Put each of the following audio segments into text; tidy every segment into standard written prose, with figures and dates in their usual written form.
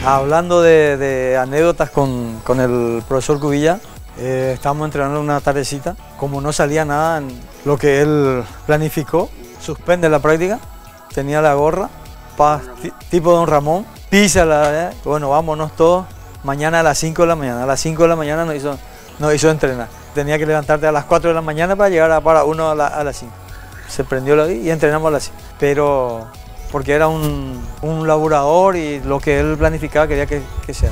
Hablando de anécdotas con el profesor Cubilla, estábamos entrenando una tardecita. Como no salía nada en lo que él planificó, suspende la práctica, tenía la gorra, tipo Don Ramón, písala, bueno, vámonos todos, mañana a las 5 de la mañana. A las 5 de la mañana nos hizo entrenar. Tenía que levantarte a las 4 de la mañana para llegar a para 1 a las 5. Se prendió la y entrenamos a las 5. Pero porque era un laburador y lo que él planificaba quería que sea.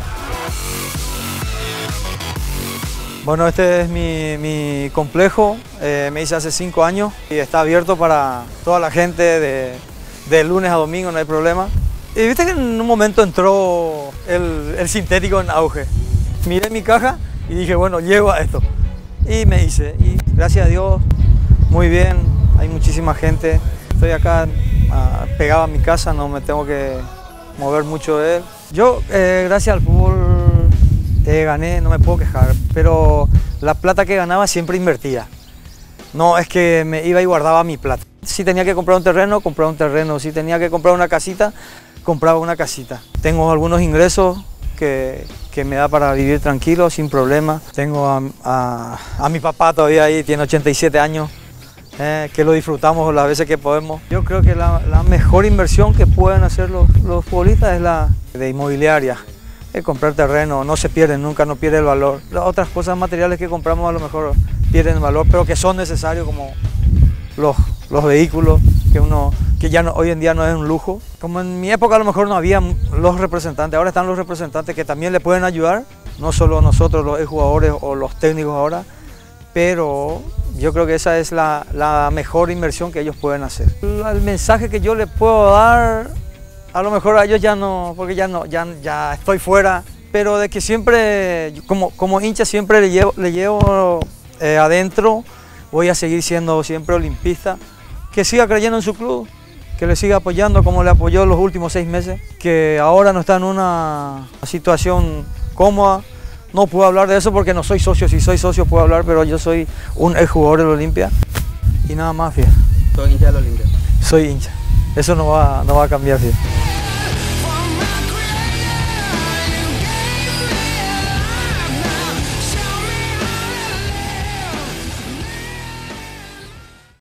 Bueno, este es mi complejo, me hice hace 5 años y está abierto para toda la gente de lunes a domingo, no hay problema. Y viste que en un momento entró el sintético en auge. Miré mi caja y dije, bueno, llego a esto. Y me hice, y gracias a Dios, muy bien, hay muchísima gente. Estoy acá pegado a mi casa, no me tengo que mover mucho de él. Yo, gracias al fútbol, gané, no me puedo quejar, pero la plata que ganaba siempre invertía. No es que me iba y guardaba mi plata. Si tenía que comprar un terreno, compraba un terreno. Si tenía que comprar una casita, compraba una casita. Tengo algunos ingresos que me da para vivir tranquilo, sin problema. Tengo a mi papá todavía ahí, tiene 87 años. Que lo disfrutamos las veces que podemos. Yo creo que la mejor inversión que pueden hacer los futbolistas es la de inmobiliaria. Comprar terreno, no se pierde, nunca no pierde el valor. Las otras cosas materiales que compramos a lo mejor pierden valor, pero que son necesarios, como los vehículos, que ya no, hoy en día no es un lujo. Como en mi época a lo mejor no había los representantes, ahora están los representantes que también le pueden ayudar, no solo nosotros los jugadores o los técnicos ahora, pero yo creo que esa es la mejor inversión que ellos pueden hacer. El mensaje que yo les puedo dar, a lo mejor a ellos ya no, porque ya estoy fuera, pero de que siempre, como hincha siempre le llevo adentro, voy a seguir siendo siempre olimpista, que siga creyendo en su club, que le siga apoyando como le apoyó los últimos 6 meses, que ahora no está en una situación cómoda. No puedo hablar de eso porque no soy socio. Si soy socio puedo hablar, pero yo soy un exjugador del Olimpia y nada más, fíjate. ¿Soy hincha del Olimpia? Soy hincha. Eso no va a cambiar, fíjate.